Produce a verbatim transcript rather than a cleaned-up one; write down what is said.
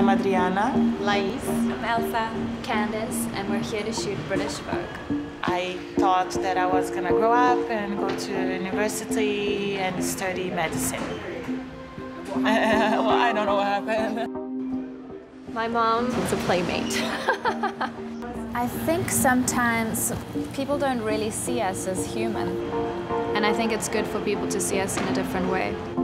I'm Adriana. Lais. I'm Elsa. Candice, and we're here to shoot British Vogue. I thought that I was gonna grow up and go to university and study medicine. Uh, well, I don't know what happened. My mom is a playmate. I think sometimes people don't really see us as human. And I think it's good for people to see us in a different way.